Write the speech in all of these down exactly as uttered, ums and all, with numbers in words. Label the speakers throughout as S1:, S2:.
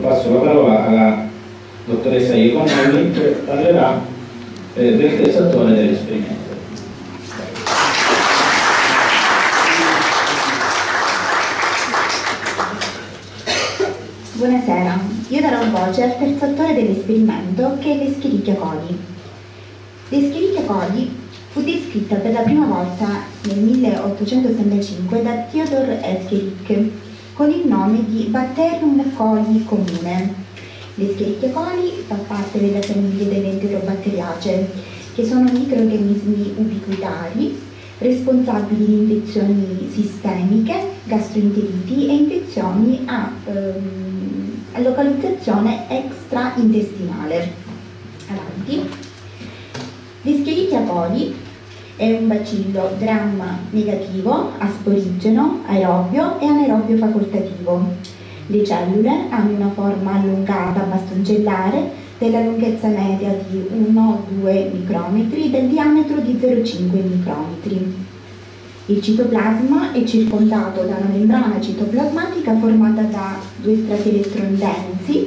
S1: passo la parola alla dottoressa Iacomelli, che parlerà eh, del terzatore dell'esperimento.
S2: Buonasera, io darò voce al terzo attore dell'esperimento, che è l'Escherichia coli. L'Escherichia coli fu descritta per la prima volta nel milleottocentottantacinque da Theodor Escherichia con il nome di Bacterium coli comune. L'Escherichia coli fa parte della famiglia delle enterobatteriacee, che sono microrganismi ubiquitari responsabili di infezioni sistemiche, gastroenteriti e infezioni a, ehm, a localizzazione extraintestinale. Avanti. L'Escherichia coli è un bacillo gramma negativo, asporigeno, aerobio e anaerobio facoltativo. Le cellule hanno una forma allungata bastoncellare della lunghezza media di uno due micrometri e del diametro di zero virgola cinque micrometri. Il citoplasma è circondato da una membrana citoplasmatica formata da due strati elettrodensi,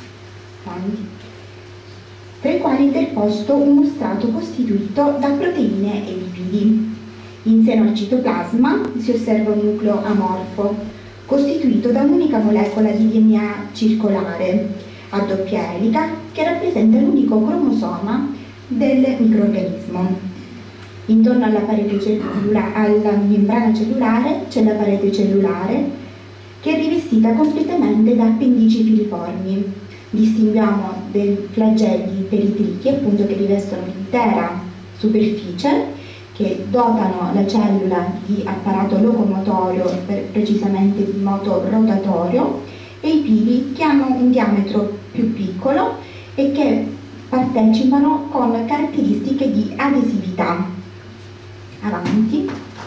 S2: tra i quali è interposto uno strato costituito da proteine e lipidi. In seno al citoplasma si osserva un nucleo amorfo, costituito da un'unica molecola di D N A circolare a doppia elica che rappresenta l'unico cromosoma del microrganismo. Intorno alla parete cellulare, alla membrana cellulare c'è la parete cellulare che è rivestita completamente da appendici filiformi. Distinguiamo dei flagelli peritrichi, appunto, che rivestono l'intera superficie, che dotano la cellula di apparato locomotorio, per, precisamente di moto rotatorio, e i pili che hanno un diametro più piccolo e che partecipano con caratteristiche di adesività. Avanti.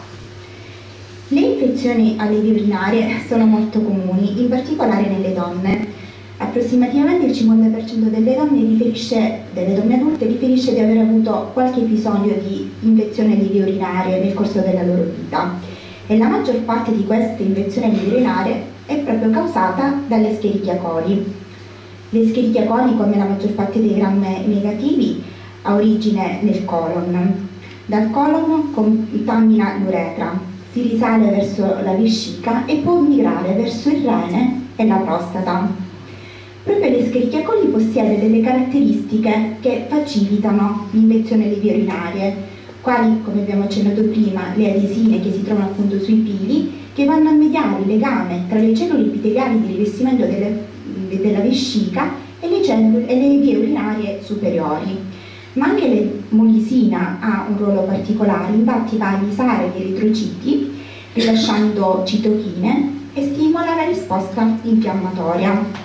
S2: Le infezioni alle vie urinarie sono molto comuni, in particolare nelle donne. Approssimativamente il cinquanta per cento delle donne, riferisce, delle donne adulte riferisce di aver avuto qualche episodio di infezione alle vie urinarie nel corso della loro vita, e la maggior parte di queste infezioni alle vie urinarie è proprio causata dall'Escherichia coli. L'Escherichia coli, come la maggior parte dei gram negativi, ha origine nel colon. Dal colon contamina l'uretra, si risale verso la vescica e può migrare verso il rene e la prostata. Proprio l'Escherichia coli possiede delle caratteristiche che facilitano l'infezione alle vie urinarie, quali, come abbiamo accennato prima, le adesine che si trovano appunto sui pili, che vanno a mediare il legame tra le cellule epiteliali di rivestimento delle, della vescica e le, cellule, e le vie urinarie superiori. Ma anche l'emolisina ha un ruolo particolare, infatti va a lisare gli eritrociti, rilasciando citochine, e stimola la risposta infiammatoria.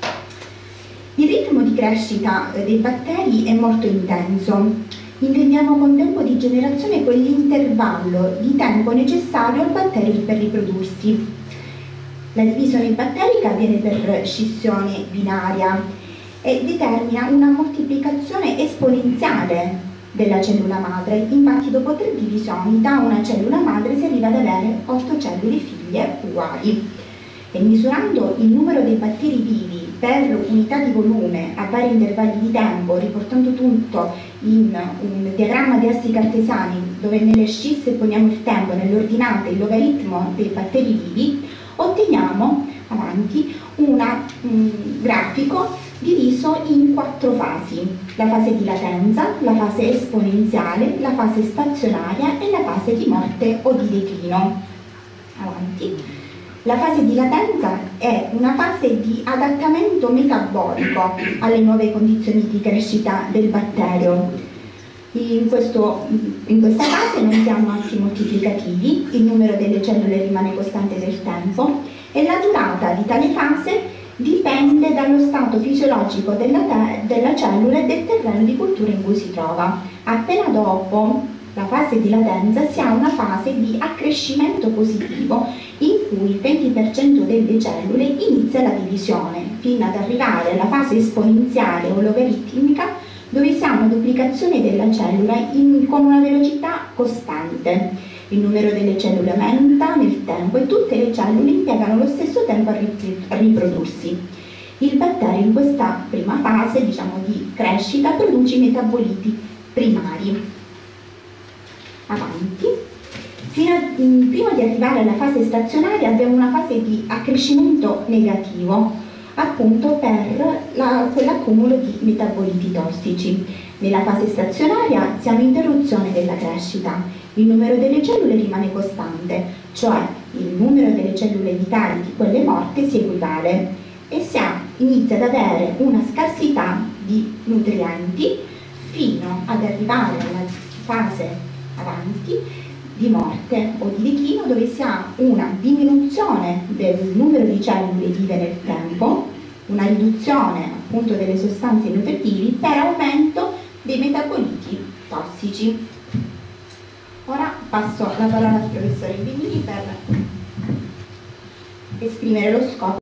S2: Il ritmo di crescita dei batteri è molto intenso. Intendiamo con tempo di generazione quell'intervallo di tempo necessario al batterio per riprodursi. La divisione batterica avviene per scissione binaria e determina una moltiplicazione esponenziale della cellula madre. Infatti, dopo tre divisioni da una cellula madre si arriva ad avere otto cellule figlie uguali. E misurando il numero dei batteri vivi per unità di volume a vari intervalli di tempo, riportando tutto in un diagramma di assi cartesiani dove nelle scisse poniamo il tempo, nell'ordinate il logaritmo dei batteri vivi, otteniamo avanti una, un grafico diviso in quattro fasi: la fase di latenza, la fase esponenziale, la fase stazionaria e la fase di morte o di declino. Avanti. La fase di latenza è una fase di adattamento metabolico alle nuove condizioni di crescita del batterio. In, questo, in questa fase non si hanno atti moltiplicativi, il numero delle cellule rimane costante nel tempo e la durata di tale fase dipende dallo stato fisiologico della, della cellula e del terreno di cultura in cui si trova. Appena dopo la fase di latenza si ha una fase di accrescimento positivo in cui il venti per cento delle cellule inizia la divisione, fino ad arrivare alla fase esponenziale o logaritmica, dove si ha una duplicazione della cellula in, con una velocità costante. Il numero delle cellule aumenta nel tempo e tutte le cellule impiegano lo stesso tempo a, ripro a riprodursi. Il batterio in questa prima fase, diciamo, di crescita produce i metaboliti primari. Avanti. Fino a, mh, prima di arrivare alla fase stazionaria abbiamo una fase di accrescimento negativo, appunto per la, quell'accumulo di metaboliti tossici. Nella fase stazionaria siamo in interruzione della crescita, il numero delle cellule rimane costante, cioè il numero delle cellule vitali di quelle morte si equivale e si ha, inizia ad avere una scarsità di nutrienti fino ad arrivare alla fase avanti di morte o di declino, dove si ha una diminuzione del numero di cellule vive nel tempo, una riduzione appunto delle sostanze nutritivi per aumento dei metaboliti tossici. Ora passo la parola al professore Benini per esprimere lo scopo